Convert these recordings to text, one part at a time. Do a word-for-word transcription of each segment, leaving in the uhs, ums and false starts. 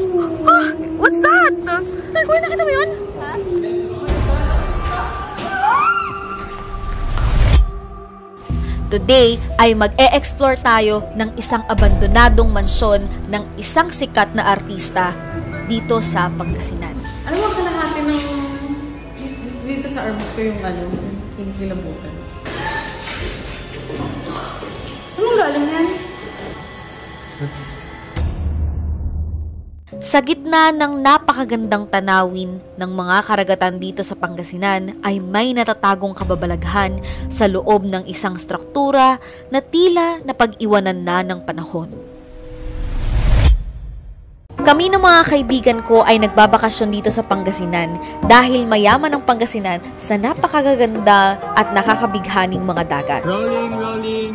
Ah, what's that? Ay, kuya, nakita mo yun? Ha? Today ay mag-e-explore tayo ng isang abandonadong mansyon ng isang sikat na artista dito sa Pangasinan. Ano mo kalahati ng dito sa arms ko yung ano, yung kilabutan? Saan mo galing yan? Sa gitna ng napakagandang tanawin ng mga karagatan dito sa Pangasinan ay may natatagong kababalaghan sa loob ng isang struktura na tila napag-iwanan na ng panahon. Kami ng mga kaibigan ko ay nagbabakasyon dito sa Pangasinan dahil mayaman ang Pangasinan sa napakagaganda at nakakabighaning mga dagat. Rolling, rolling!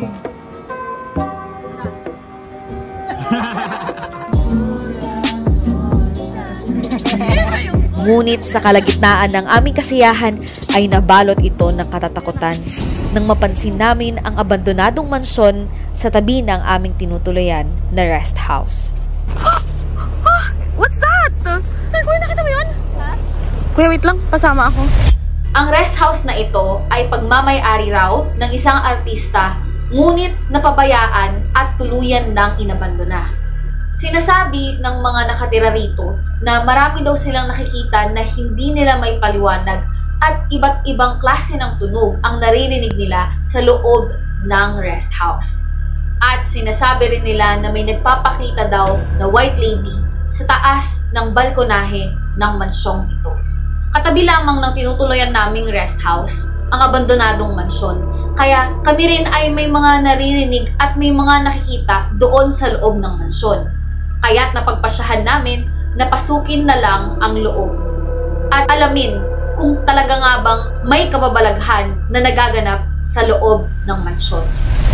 Ngunit sa kalagitnaan ng aming kasiyahan ay nabalot ito ng katatakutan nang mapansin namin ang abandonadong mansyon sa tabi ng aming tinutuluyan na rest house. What's that? Ay, kuya, nakita mo yun? Ha? Kuya, wait lang. Pasama ako. Ang rest house na ito ay pagmamay-ari raw ng isang artista, ngunit napabayaan at tuluyan ng inabandona. Sinasabi ng mga nakatira rito na marami daw silang nakikita na hindi nila may paliwanag at iba't ibang klase ng tunog ang naririnig nila sa loob ng rest house. At sinasabi rin nila na may nagpapakita daw na white lady sa taas ng balkonahe ng mansyong ito. Katabi lamang ng tinutuluyan naming rest house ang abandonadong mansyon. Kaya kami rin ay may mga naririnig at may mga nakikita doon sa loob ng mansyon. Kaya't napagpasyahan namin na pasukin na lang ang loob at alamin kung talaga nga bang may kababalaghan na nagaganap sa loob ng mansyon.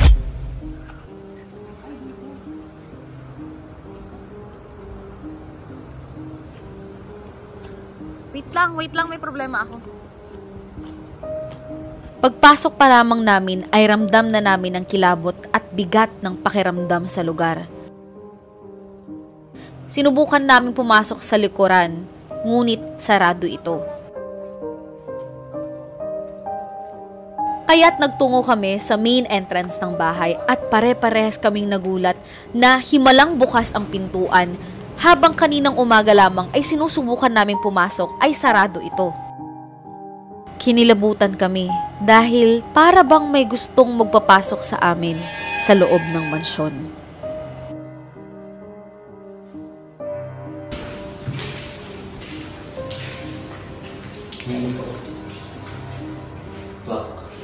Wait lang, wait lang. May problema ako. Pagpasok pa lamang namin ay ramdam na namin ang kilabot at bigat ng pakiramdam sa lugar. Sinubukan namin pumasok sa likuran, ngunit sarado ito. Kaya't nagtungo kami sa main entrance ng bahay at pare-parehas kaming nagulat na himalang bukas ang pintuan, habang kaninang umaga lamang ay sinusubukan naming pumasok ay sarado ito. Kinilabutan kami dahil para bang may gustong magpapasok sa amin sa loob ng mansyon. Clock.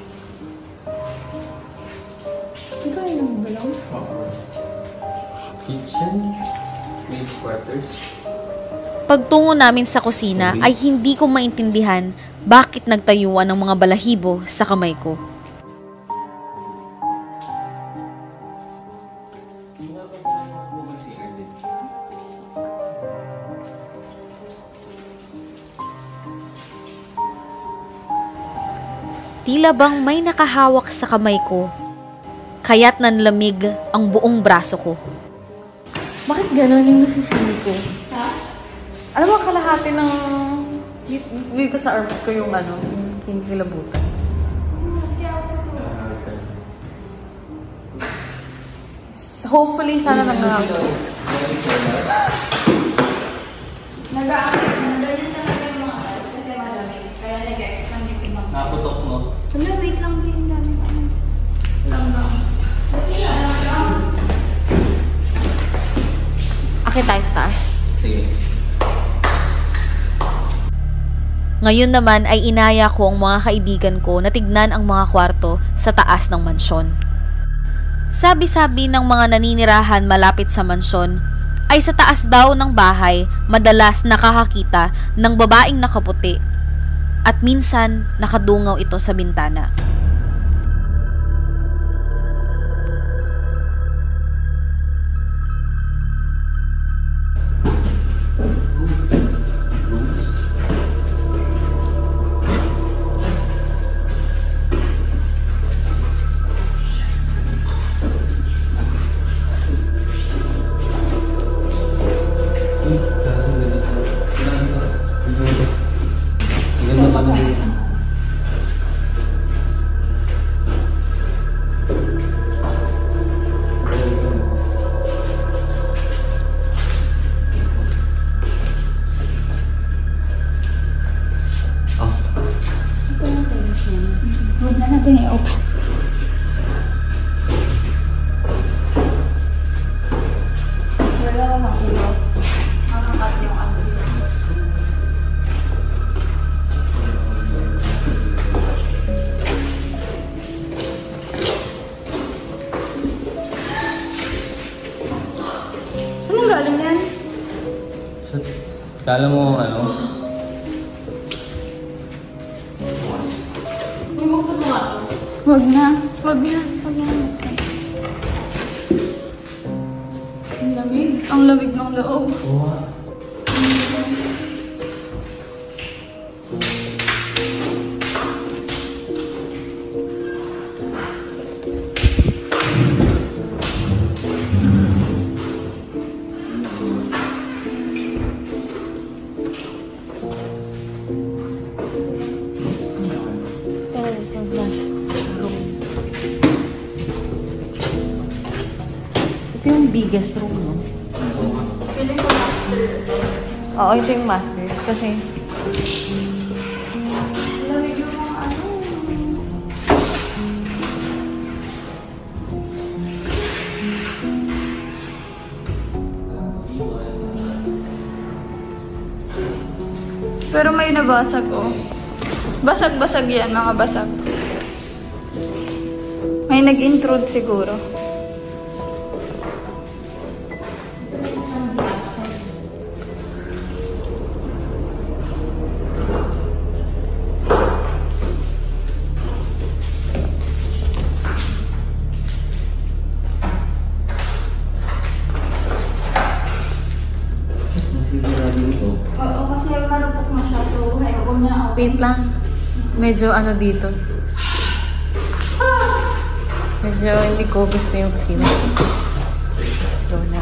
Ikaw yung galaw? Kitchen. Men's quarters. Pagtungo namin sa kusina ay hindi ko maintindihan bakit nagtayuan ng mga balahibo sa kamay ko. Tila bang may nakahawak sa kamay ko, kaya't nanlamig ang buong braso ko. Bakit gano'n yung nasisili ko? Ha? Alam mo, kalahati ng dito, dito sa arms ko yung ano, yung kinikilabutan. Hopefully, sana nag-aako. Nag-aako. Nag-aako talaga yung mga eyes kasi malamig. Kaya nag-expand yung timang. Naputok mo. Wala, wait lang din. Dami pa. Lang lang. Lang lang. Akit tayo sa taas. Sige. Ngayon naman ay inaya ko ang mga kaibigan ko na tignan ang mga kwarto sa taas ng mansyon. Sabi-sabi ng mga naninirahan malapit sa mansyon ay sa taas daw ng bahay madalas nakakakita ng babaeng nakaputi at minsan nakadungaw ito sa bintana. Uy, parang ganda ko. Ganda ko. Ganda pa na dito. Huwag na natin i-open. Wala ko makilo. Makakat yung ano. Saan ang galing yan? So, kala mo ano? Bumuksan mo nga. Huwag na. Huwag na. Huwag na. Ang lamig. Ang lamig ng loob. Oo. Ito yung biggest room, no? Feeling ko master. Oo, ito yung masters kasi Lamig yung mga ano. Pero may nabasag, oh. Basag-basag yan, mga basag. May nag-intrude siguro. Nasira dito. Oo, kasi marupok na siya, so ayaw niya ako. wait lang. Medyo ano dito. Medyo hindi ko gusto yung kusina. Let's go na.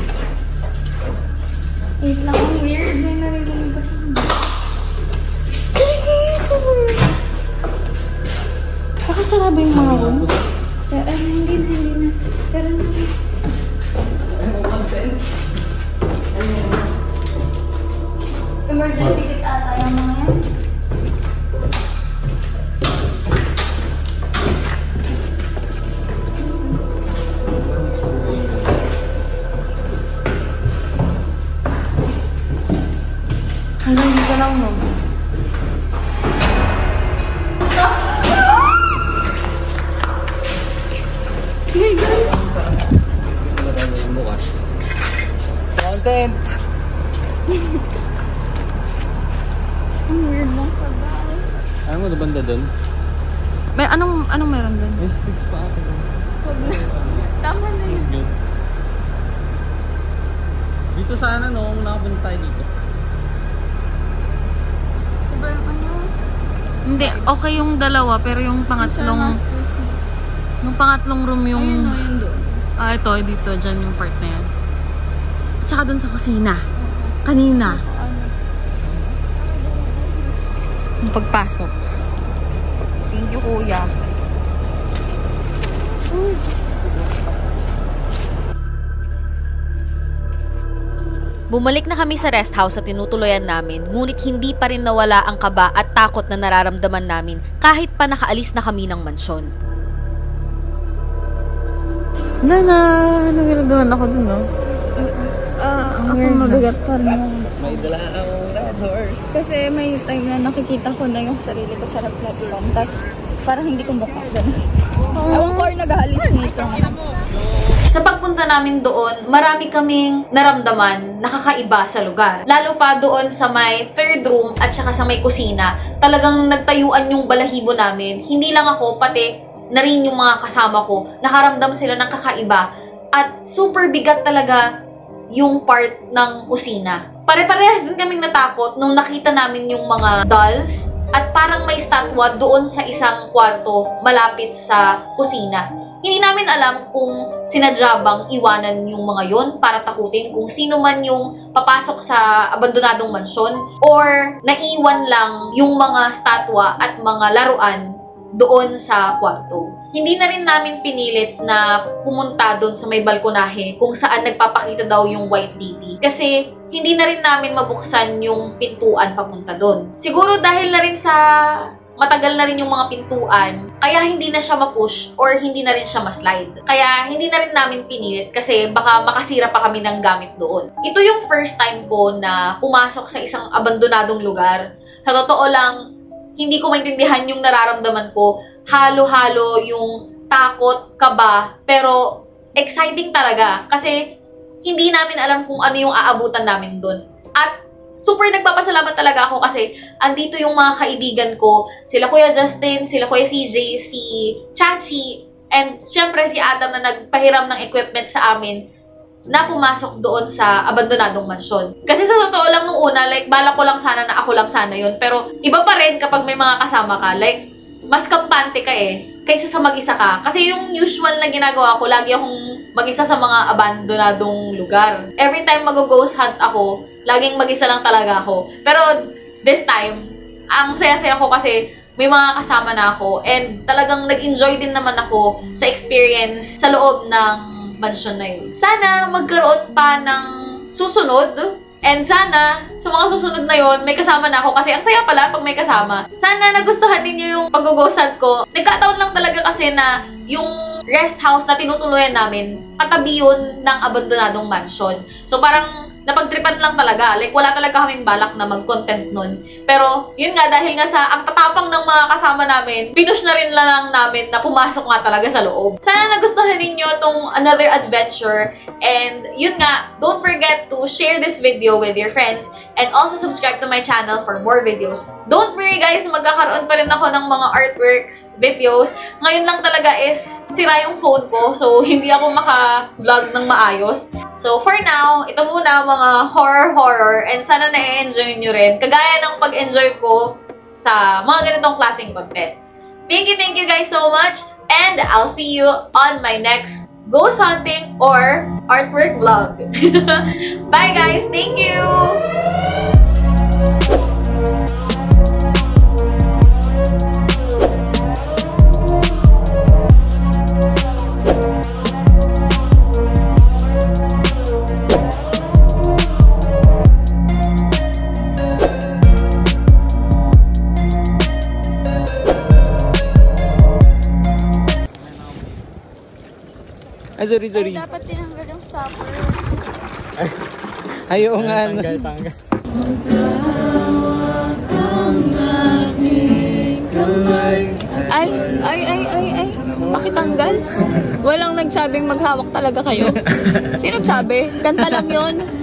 Wait lang, ang weird. May narinig ko siya. Baka sarado yung mga room. Pero ano, hindi na, hindi na. Pero ano. Emergency kit ata yung mga yan. Hanggang dito lang, no? Bukas. Content! Ang weird lang sa bahay. Ano mo na banda doon? May anong anong meron doon? May six pa ako doon. Huwag na. Tama na yun. Yun. Dito sana no, kung nakapunta tayo dito. Diba yung ano? Hindi, okay yung dalawa pero yung Sa pangatlong masters mo. yung pangatlong room yung Ayun o, yun doon. ah ito dito diyan yung part na yan. At saka doon sa kusina. Kanina Ano? yung pagpasok. Thank you, kuya. Bumalik na kami sa rest house sa tinutuloyan namin, ngunit hindi pa rin nawala ang kaba at takot na nararamdaman namin kahit pa nakaalis na kami ng mansyon. Nana, ano ginagawa ako dun, no? Ah, Ang ako weird na. mabigat pa rin. May dala akong red horse. Kasi may time na nakikita ko na yung sarili ko sa reflection. Tapos parang hindi ko mukha. Ganun. Ewan ko or nag-hallucinate lang. Sa pagpunta namin doon, marami kaming naramdaman nakakaiba sa lugar. Lalo pa doon sa may third room at saka sa may kusina, talagang nagtayuan yung balahibo namin. Hindi lang ako, pati na rin yung mga kasama ko, nakaramdam sila ng kakaiba at super bigat talaga yung part ng kusina. Pare-parehas din kaming natakot nung nakita namin yung mga dolls at parang may statwa doon sa isang kwarto malapit sa kusina. Hindi namin alam kung sinadya bang iwanan yung mga yon para takutin kung sino man yung papasok sa abandonadong mansyon or naiwan lang yung mga statwa at mga laruan doon sa kwarto. Hindi na rin namin pinilit na pumunta doon sa may balkonahe kung saan nagpapakita daw yung White Lady kasi hindi na rin namin mabuksan yung pintuan papunta doon. Siguro dahil na rin sa matagal na rin yung mga pintuan, kaya hindi na siya ma-push or hindi na rin siya ma-slide. Kaya hindi na rin namin pinilit kasi baka makasira pa kami ng gamit doon. Ito yung first time ko na pumasok sa isang abandonadong lugar. Sa totoo lang, hindi ko maintindihan yung nararamdaman ko. Halo-halo yung takot, kaba, pero exciting talaga kasi hindi namin alam kung ano yung aabutan namin doon. At super nagpapasalamat talaga ako kasi andito yung mga kaibigan ko, sila Kuya Justin, sila Kuya C J, si Chachi, and syempre si Adam na nagpahiram ng equipment sa amin na pumasok doon sa abandonadong mansyon. Kasi sa totoo lang nung una, like, bala ko lang sana na ako lang sana yun. Pero iba pa rin kapag may mga kasama ka. Like, mas kampante ka eh, kaysa sa mag-isa ka. Kasi yung usual na ginagawa ko, lagi akong mag-isa sa mga abandonadong lugar. Every time mag-ghost hunt ako, laging mag-isa lang talaga ako. Pero this time, ang saya-saya ko kasi may mga kasama na ako. And talagang nag-enjoy din naman ako sa experience sa loob ng mansyon na yun. Sana magkaroon pa ng susunod. And sana, sa mga susunod na yon may kasama na ako kasi ang saya pala pag may kasama. Sana nagustuhan ninyo yung pag-ghost hunt ko. Nagkataon lang talaga kasi na yung rest house na tinutuluyan namin, katabi yun ng abandonadong mansion. So parang napagtripan lang talaga. Like, wala talaga kaming balak na mag-content nun. Pero, yun nga, dahil nga sa ang tatapang ng mga kasama namin, pinush na rin lang namin na pumasok nga talaga sa loob. Sana nagustuhan ninyo tong another adventure. And, yun nga, don't forget to share this video with your friends and also subscribe to my channel for more videos. Don't worry guys, magkakaroon pa rin ako ng mga artworks, videos. Ngayon lang talaga is sira yung phone ko, so hindi ako maka-vlog ng maayos. So, for now, ito muna mga horror-horror and sana na-enjoy nyo rin. Kagaya ng pag-enjoy ko sa mga ganitong klaseng content. Thank you, thank you guys so much and I'll see you on my next ghost hunting or artwork vlog. Bye guys! Thank you! Ay, sorry, sorry. Ay, dapat tinanggal yung stopper. Ayaw nga. Tanggal, tanggal. Ay, ay, ay, ay, ay. Bakit tanggal? Walang nagsabing maghawak talaga kayo. Sino nagsabi? Kanta lang yun.